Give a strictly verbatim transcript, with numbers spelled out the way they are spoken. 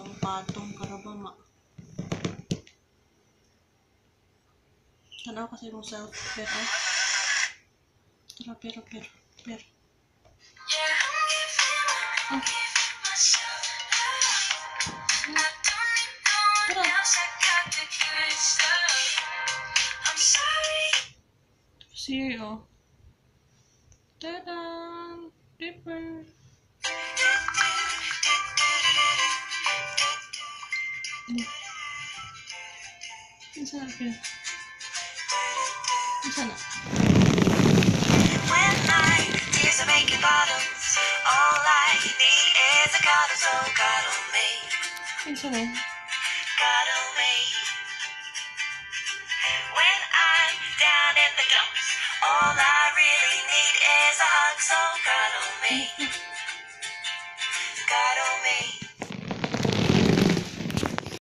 ang patong karabama. Tanaw kasi mong self pero pero pero pero pero oh. Cereal. Ta-da! Dipper. Isa na pin. Isa na. When my tears are making bottles, all I need is a cuddle, so cuddle me. Isa na. Cuddle me. When I'm down in the dumps, all I really need is a hug, so cuddle me. Cuddle me.